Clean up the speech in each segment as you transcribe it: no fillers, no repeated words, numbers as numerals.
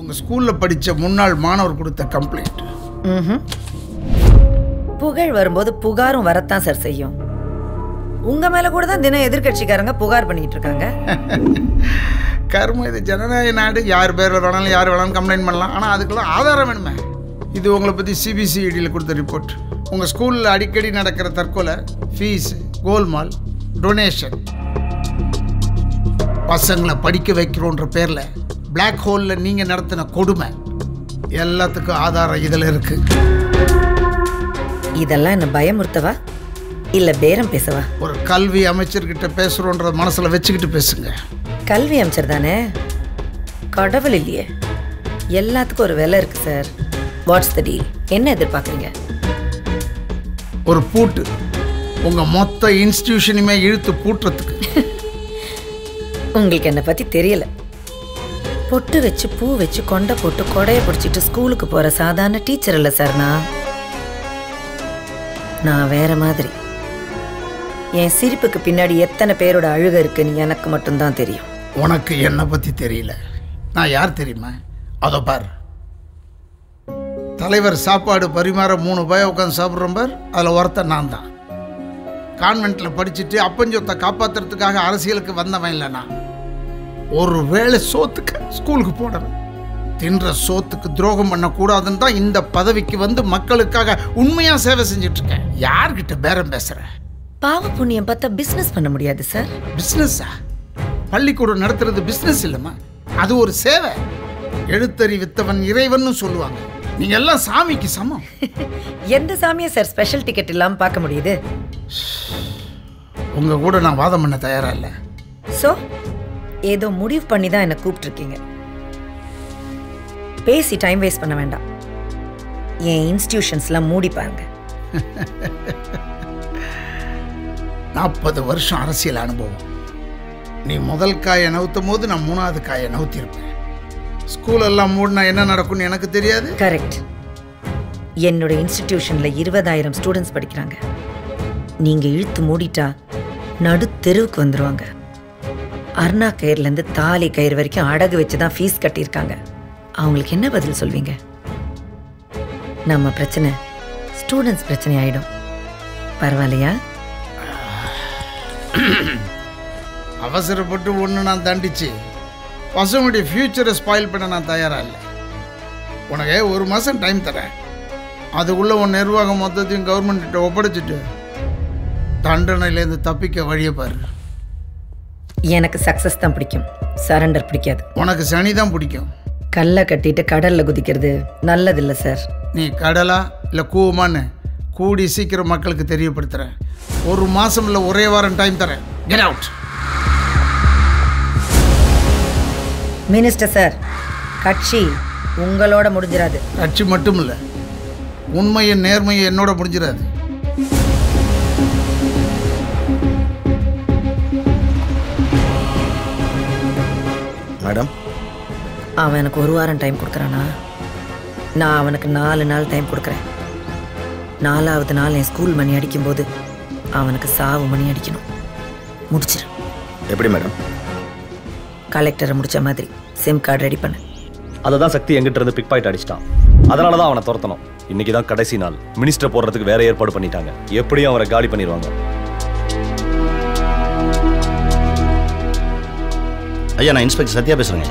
உங்கள் ஸ்கூலில் படித்த முன்னாள் மாணவர் கொடுத்த கம்ப்ளைண்ட். புகழ் வரும்போது புகாரும் வரத்தான் சார் செய்யும். உங்கள் மேலே கூட தான் தினம் எதிர்கட்சிக்காரங்க புகார் பண்ணிட்டு இருக்காங்க. கர்மம், இது ஜனநாயக நாடு. யார் பேரில் வேணாலும் யார் வேணாலும் கம்ப்ளைண்ட் பண்ணலாம். ஆனால் அதுக்கெல்லாம் ஆதாரம் வேணுமே. இது உங்களை பற்றி சிபிசிஐடியில் கொடுத்த ரிப்போர்ட். உங்கள் ஸ்கூலில் அடிக்கடி நடக்கிற தற்கொலை, ஃபீஸ், கோல்மால், டொனேஷன், பசங்களை படிக்க வைக்கிறோன்ற பேரில் பிளாக் ஹோலில் நீங்கள் நடத்தின கொடுமை, எல்லாத்துக்கும் ஆதாரம் இதில் இருக்கு. இதெல்லாம் என்ன பயமுறுத்தவா இல்லை பேரம் பேசவா? ஒரு கல்வி அமைச்சர்கிட்ட பேசுகிறோன்ற மனசில் வச்சுக்கிட்டு பேசுங்க. கல்வி அமைச்சர் தானே, கடவுள் இல்லையே. எல்லாத்துக்கும் ஒரு விலை இருக்கு சார். What's the deal? என்ன எதிர்பார்க்குறீங்க? ஒரு பூட்டு, உங்கள் மொத்த இன்ஸ்டிடியூஷனுமே இழுத்து பூட்டுறதுக்கு. உங்களுக்கு என்னை பற்றி தெரியல. பொட்டு வச்சு பூ வச்சு கொண்டை போட்டு கொடையை பிடிச்சிட்டு ஸ்கூலுக்கு போகிற சாதாரண டீச்சர் இல்லை சார். நான் வேற மாதிரி. என் சிரிப்புக்கு பின்னாடி எத்தனை பேரோட அழுகை இருக்குன்னு எனக்கு மட்டும்தான் தெரியும். உனக்கு என்னை பற்றி தெரியல. நான் யார் தெரியுமா? அதோ பார், தலைவர் சாப்பாடு பரிமாற 3 பேர் உட்காந்து சாப்பிட்றோம் பார், அதில் ஒருத்தன் நான் தான். கான்வென்ட்டில் படிச்சுட்டு அப்பஞ்சொத்தை காப்பாற்றுறதுக்காக அரசியலுக்கு வந்தவன் இல்லை நான். ஒரு வேளை சோத்துக்கு ஸ்கூலுக்கு போனவன். தின்ற சோத்துக்கு துரோகம் பண்ணக்கூடாதுன்னு தான் இந்த பதவிக்கு வந்து மக்களுக்காக உண்மையாக சேவை செஞ்சிட்ருக்கேன். யார்கிட்ட பேரம் பேசுகிறேன்? பாவ புண்ணியம் பார்த்தா பிஸ்னஸ் பண்ண முடியாது சார். பிஸ்னஸா? பள்ளிக்கூடம் நடத்துறது பிஸ்னஸ் இல்லைம்மா, அது ஒரு சேவை. எழுத்தறிவித்தவன் இறைவன் சொல்லுவாங்க. நீங்க எல்லாம் சாமிக்கு சமம். எந்த சாமியை சார் ஸ்பெஷல் டிக்கெட் இல்லாமல் பார்க்க முடியுது? உங்க கூட நான் வாதம் பண்ண தயாரா இல்லை. ஸோ ஏதோ முடிவு பண்ணி தான் என்னை கூப்பிட்டுருக்கீங்க. பேசி டைம் வேஸ்ட் பண்ண வேண்டாம். என் இன்ஸ்டிடியூஷன்ஸ்லாம் மூடி பாருங்க. 40 வருஷம் அரசியல் அனுபவம். நீ முதல் காயை நவுத்தும் போது நான் 3வது காயை நவுத்திருப்பேன். ஸ்கூல் எல்லாம் மூடினா என்ன நடக்கும்னு எனக்கு தெரியாது. கரெக்ட். என்னோட இன்ஸ்டிடியூஷன்ல 20,000 ஸ்டூடெண்ட்ஸ் படிக்கிறாங்க. நீங்க இழுத்து மூடிட்டா நடு தெருவுக்கு வந்துருவாங்க. அருணா கயிறுலேருந்து தாலி கயிறு வரைக்கும் அடகு வச்சு தான் ஃபீஸ் கட்டியிருக்காங்க. அவங்களுக்கு என்ன பதில் சொல்வீங்க? நம்ம பிரச்சனை ஸ்டூடெண்ட்ஸ் பிரச்சனை ஆயிடும். பரவாயில்லையா? அவசரப்பட்டு ஒன்று நான் தண்டிச்சு பசங்களுடைய ஃபியூச்சரை ஸ்பாயில் பண்ண நான் தயாராக இல்லை. உனக்கு 1 மாதம் டைம் தரேன். அதுக்குள்ளே உன் நிர்வாகம் மொத்தத்தையும் கவர்மெண்ட்டிட்ட ஒப்படைச்சிட்டு தண்டனையிலேருந்து தப்பிக்க வழியை பாரு. எனக்கு சக்ஸஸ் தான் பிடிக்கும், சரண்டர் பிடிக்காது. உனக்கு சனி தான் பிடிக்கும். கல்லை கட்டிட்டு கடலில் குதிக்கிறது நல்லதில்லை சார். நீ கடலா இல்லை கூவமான்னு கூடி சீக்கிரம் மக்களுக்கு தெரியப்படுத்துகிறேன். 1 மாதம் இல்லை, ஒரே வாரம் டைம் தரேன். Get out. மினிஸ்டர் சார், கட்சி உங்களோட முடிஞ்சிடாது. கட்சி மட்டும் இல்லை, உண்மையும் நேர்மையும் என்னோட முடிஞ்சிடாது. மேடம், அவன் எனக்கு 1 வாரம் டைம் கொடுக்குறானா? நான் அவனுக்கு 4 நாள் டைம் கொடுக்குறேன். 4வது நாள் என் ஸ்கூல் மணி அடிக்கும்போது அவனுக்கு சாவு மணி அடிக்கணும். முடிச்சிரு. எப்படி மேடம்? கலெக்டரை முடிச்ச மாதிரி சிம் கார்டு ரெடி பண்ணு. அதை தான் சக்தி எங்கிட்ட இருந்து பிக் பாயிண்ட் அடிச்சிட்டான். அதனால தான் அவனை துரத்தணும். இன்னைக்கு தான் கடைசி நாள். மினிஸ்டர் போடுறதுக்கு வேற ஏற்பாடு பண்ணிட்டாங்க. எப்படியும் அவரை காலி பண்ணிடுவாங்க. ஐயா, நான் இன்ஸ்பெக்டர் சத்யா பேசுறேங்க.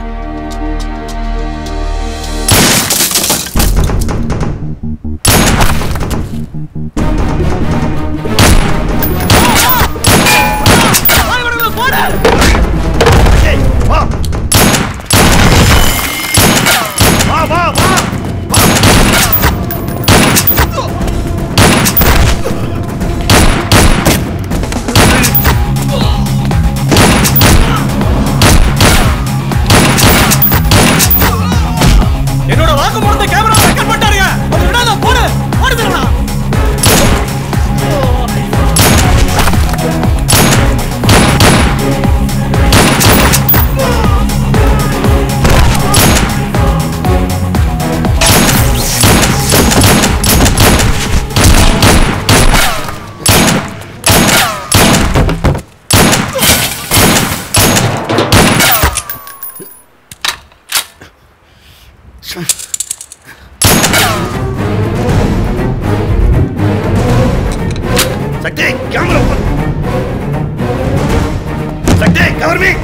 Sakthi camera Sakthi cover me.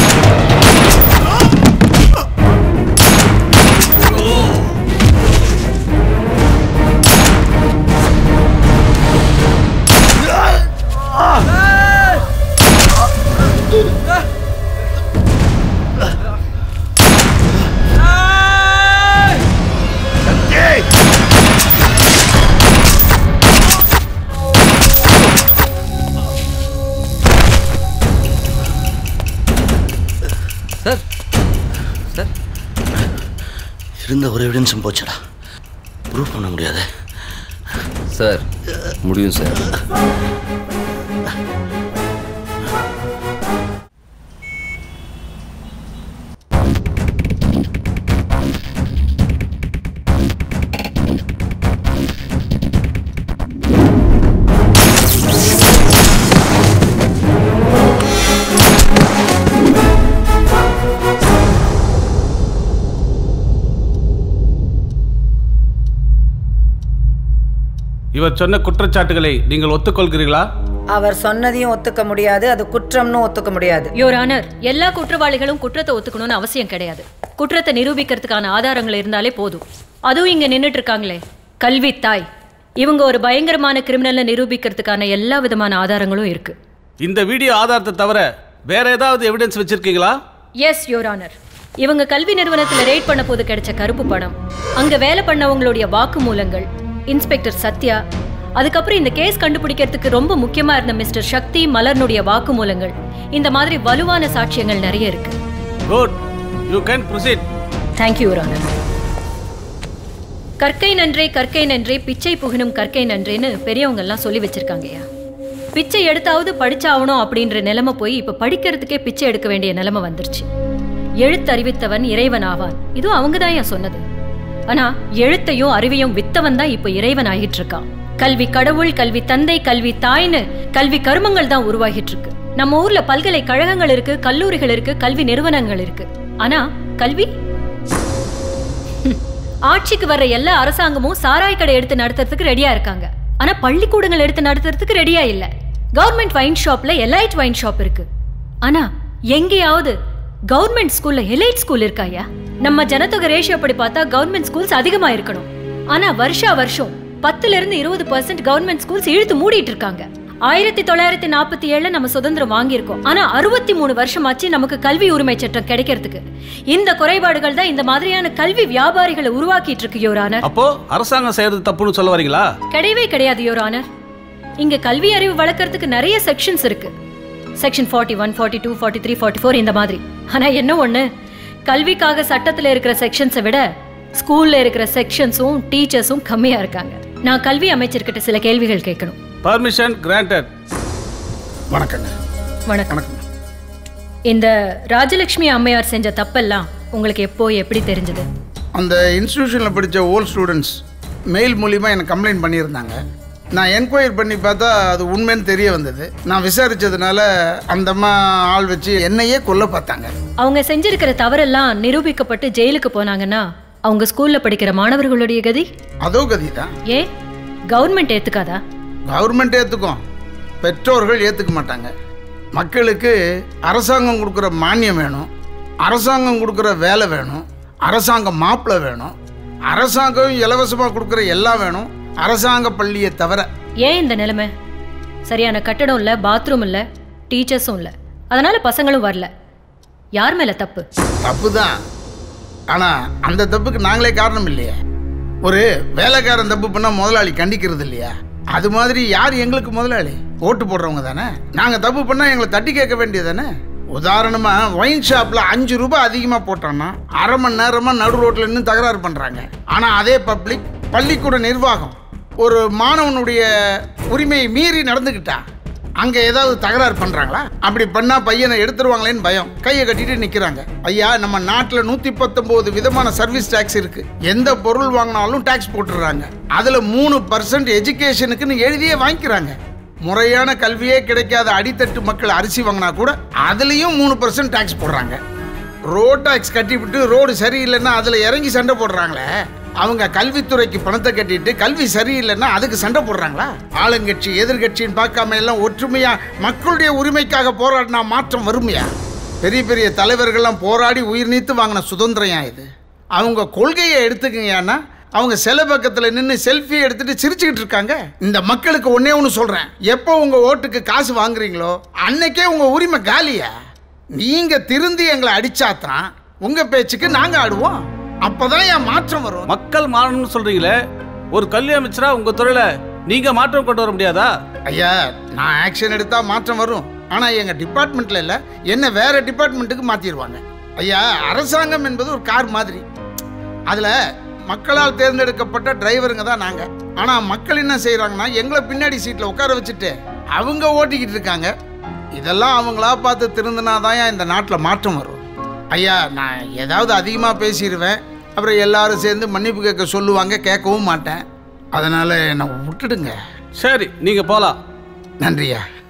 இருந்த ஒரு எவிடன்ஸும் போச்சுடா. ப்ரூவ் பண்ண முடியாது சார். முடியும் சார். இவர் சொன்ன குற்றச்சாட்டுகளை நீங்கள் ஒத்துக்கொள்கிறீர்களா? அவர் சொன்னதையும் ஒத்துக்க முடியாது, அது குற்றம்னு ஒத்துக்க முடியாது. யுவர் ஆனர், எல்லா குற்றவாளிகளும் குற்றத்தை ஒத்துக்கணும்னு அவசியம் கிடையாது. குற்றத்தை நிரூபிக்கிறதுக்கான ஆதாரங்கள் இருந்தாலே போதும். அதுவும் இங்க நின்றுட்டு இருக்காங்களே கல்வி தாய், இவங்க ஒரு பயங்கரமான கிரிமினலை நிரூபிக்கிறதுக்கான எல்லா விதமான ஆதாரங்களும் இருக்கு. இந்த வீடியோ ஆதாரத்தை தவிர வேற ஏதாவது எவிடன்ஸ் வச்சிருக்கீங்களா? Yes your honour. இவங்க கல்வி நிறுவனத்தில் ரெய்ட் பண்ண போது கிடைச்ச கருப்பு பணம், அங்க வேலை பண்ணவங்களுடைய வாக்குமூலங்கள், இன்ஸ்பெக்டர் சத்யா, அதுக்கப்புறம் இந்த கேஸ் கண்டுபிடிக்கிறதுக்கு ரொம்ப முக்கியமா இருந்த மிஸ்டர் சக்தி மலர்னுடைய வாக்குமூலங்கள், இந்த மாதிரி வலுவான சாட்சியங்கள் நிறைய இருக்கு. Good, you can proceed. Thank you your honour. கற்கை நன்றே கற்கை நன்றே பிச்சை புகினும் கற்கை நன்றேன்னு பெரியவங்க எல்லாம் சொல்லி வச்சிருக்காங்கய்யா. பிச்சை எடுத்தாவது படிச்சாகணும் அப்படின்ற நிலைமை போய் இப்ப படிக்கிறதுக்கே பிச்சை எடுக்க வேண்டிய நிலைமை வந்துருச்சு. எழுத்தறிவித்தவன் இறைவன் ஆவான், இதுவும் அவங்க தான் ஏன் சொன்னது. ஆனா எழுத்தையும் அறிவையும் வித்தவன் தான் இப்ப இறைவன் ஆகிட்டு இருக்கான். கல்வி கடவுள், கல்வி தந்தை, கல்வி தாய்னு கல்வி கருமங்கள் தான் உருவாகிட்டு இருக்கு. நம்ம ஊர்ல பல்கலைக்கழகங்கள் இருக்கு, கல்லூரிகள் இருக்கு, கல்வி நிறுவனங்கள் இருக்கு. ஆனா கல்வி, ஆட்சிக்கு வர்ற எல்லா அரசாங்கமும் சாராய் கடை எடுத்து நடத்துறதுக்கு ரெடியா இருக்காங்க. ஆனா பள்ளிக்கூடங்கள் எடுத்து நடத்துறதுக்கு ரெடியா இல்ல. கவர்மெண்ட் வைன் ஷாப்ல எலைட் வைன் ஷாப் இருக்கு. ஆனா எங்கேயாவது கவர்மெண்ட் ஸ்கூல்ல எலைட் ஸ்கூல் இருக்காயா? நம்ம ஜனத்தொகை ரேஷியோ படி பார்த்தா கவர்மெண்ட் ஸ்கூல்ஸ் அதிகமா இருக்கணும். ஆனா வருஷா வருஷம் 10% கவர்மெண்ட் ஸ்கூல்ஸ் இழுத்து மூடிட்டு இருக்காங்க. 1947 நம்ம சுதந்திரம் வாங்கியிருக்கோம். ஆனா 63 வருஷமாச்சு நமக்கு கல்வி உரிமை சட்டம் கிடைக்கிறதுக்கு. இந்த குறைபாடுகள் தான் இந்த மாதிரியான கல்வி வியாபாரிகளை உருவாக்கிட்டு இருக்கு யுவர் ஆனர். அப்போ அரசாங்கம் செய்யறது தப்புன்னு சொல்ல வரீங்களா? கிடையவே கிடையாது யுவர் ஆனர். இங்க கல்வி அறிவு வளர்க்கறதுக்கு நிறைய செக்ஷன்ஸ் இருக்கு. செக்ஷன் 41, 42, 43, 44 இந்த மாதிரி. ஆனா என்ன ஒண்ணு, கல்விக்காக சட்டத்துல இருக்கிற செக்ஷன்ஸை விட ஸ்கூல்ல இருக்கிற செக்ஷன்ஸும் டீச்சர்ஸும் கம்மியா இருக்காங்க. நான் கல்வி அமைச்சர்கிட்ட சில கேள்விகள் கேட்கணும். Permission granted. வணக்கங்க. வணக்கம். இந்த ராஜலட்சுமி அம்மையார் செஞ்ச தப்பெல்லாம் உங்களுக்கு எப்போ எப்படி தெரிஞ்சது? அந்த இன்ஸ்டிடியூஷனில் படித்த ஓல்ட் ஸ்டூடெண்ட்ஸ் மெயில் மூலிமா எனக்கு கம்ப்ளைண்ட் பண்ணியிருந்தாங்க. நான் என்கொயரி பண்ணி பார்த்தா அது உண்மைன்னு தெரிய வந்தது. நான் விசாரித்ததுனால அந்த அம்மா ஆள் வச்சு என்னையே கொல்ல பார்த்தாங்க. அவங்க செஞ்சிருக்கிற தவறெல்லாம் நிரூபிக்கப்பட்டு ஜெயிலுக்கு போனாங்கன்னா அவங்க ஸ்கூல்ல படிக்கிற மாணவர்களுடைய கதி அதோ கதி தான். ஏன் கவர்மெண்ட் ஏத்துக்காதா? கவர்மெண்ட் ஏற்றுக்கும், பெற்றோர்கள் ஏற்றுக்க மாட்டாங்க. மக்களுக்கு அரசாங்கம் கொடுக்குற மானியம் வேணும், அரசாங்கம் கொடுக்குற வேலை வேணும், அரசாங்க மாப்பிள்ளை வேணும், அரசாங்கம் இலவசமாக கொடுக்குற எல்லாம் வேணும், அரசாங்க பள்ளியை தவிர. ஏன் இந்த நிலைமை? சரியான கட்டடம் இல்லை, பாத்ரூம் இல்லை, டீச்சர்ஸும் இல்லை, அதனால பசங்களும் வரல. யார் மேல தப்பு? தப்பு தான். ஆனால் அந்த தப்புக்கு நாங்களே காரணம் இல்லையா? ஒரு வேலைக்காரன் தப்பு பண்ணால் முதலாளி கண்டிக்கிறது இல்லையா? அது மாதிரி யார் எங்களுக்கு முதலாளி? ஓட்டு போடுறவங்க தானே. நாங்கள் தப்பு பண்ணால் எங்களை தட்டி கேட்க வேண்டியது தானே. உதாரணமாக ஒயின் ஷாப்பில் 5 ரூபாய் அதிகமாக போட்டோன்னா அரை மணி நேரமாக நடு ரோட்டில் நின்று தகராறு பண்ணுறாங்க. ஆனால் அதே பப்ளிக் பள்ளிக்கூட நிர்வாகம் ஒரு மாணவனுடைய உரிமையை மீறி நடந்துக்கிட்டா அங்கே ஏதாவது தகராறு பண்ணுறாங்களா? அப்படி பண்ணால் பையனை எடுத்துருவாங்களேன்னு பயம், கையை கட்டிட்டு நிற்கிறாங்க. ஐயா, நம்ம நாட்டில் 119 விதமான சர்வீஸ் டேக்ஸ் இருக்குது. எந்த பொருள் வாங்கினாலும் டேக்ஸ் போட்டுடுறாங்க. அதில் 3% எஜுகேஷனுக்குன்னு எழுதியே வாங்கிக்கிறாங்க. முறையான கல்வியே கிடைக்காத அடித்தட்டு மக்கள் அரிசி வாங்கினா கூட அதுலேயும் 3% டேக்ஸ் போடுறாங்க. ரோட் டாக்ஸ் கட்டிவிட்டு ரோடு சரியில்லைன்னா அதில் இறங்கி சண்டை போடுறாங்களே, அவங்க கல்வித்துறைக்கு பணத்தை கட்டிட்டு கல்வி சரியில்லைன்னா அதுக்கு சண்டை போடுறாங்களா? ஆளுங்கட்சி எதிர்கட்சின்னு பார்க்காம எல்லாம் ஒற்றுமையா மக்களுடைய உரிமைக்காக போராடினா மாற்றம் வருமையா? பெரிய பெரிய தலைவர்கள்லாம் போராடி உயிர் நீத்து வாங்கின சுதந்திரம் இது. அவங்க கொள்கையை எடுத்துக்கங்கன்னா அவங்க சில பக்கத்தில் நின்று செல்ஃபி எடுத்துட்டு சிரிச்சுக்கிட்டு இருக்காங்க. இந்த மக்களுக்கு ஒன்னே ஒன்று சொல்றேன், எப்போ உங்க ஓட்டுக்கு காசு வாங்குறீங்களோ அன்னைக்கே உங்க உரிமை காலியா. நீங்க திருந்தி எங்களை அடிச்சாத்தான் உங்க பேச்சுக்கு நாங்க ஆடுவோம். அப்பதான் என் மாற்றம் வரும். மக்கள் மாறணும்னு சொல்றீங்களே, ஒரு கல்வி அமைச்சரா உங்க துறையில நீங்க மாற்றம் கொண்டு வர முடியாதா? ஐயா, நான் ஆக்ஷன் எடுத்தா மாற்றம் வரும். ஆனா எங்க டிபார்ட்மெண்ட்ல இல்ல, என்ன வேற டிபார்ட்மெண்ட்டுக்கு மாத்திடுவாங்க. ஐயா, அரசாங்கம் என்பது ஒரு கார் மாதிரி. அதுல மக்களால் தேர்ந்தெடுக்கப்பட்ட டிரைவருங்க தான் நாங்க. ஆனா மக்கள் என்ன செய்யறாங்கன்னா எங்களை பின்னாடி சீட்ல உட்கார வச்சுட்டு அவங்க ஓட்டிக்கிட்டு இருக்காங்க. இதெல்லாம் அவங்களா பார்த்து திருந்தினாதான் இந்த நாட்டில் மாற்றம் வரும். ஐயா, நான் ஏதாவது அதிகமாக பேசிடுவேன், அப்புறம் எல்லாரும் சேர்ந்து மன்னிப்பு கேட்க சொல்லுவாங்க, கேட்கவும் மாட்டேன். அதனால என்னை விட்டுடுங்க. சரி, நீங்க போலாம். நன்றியா.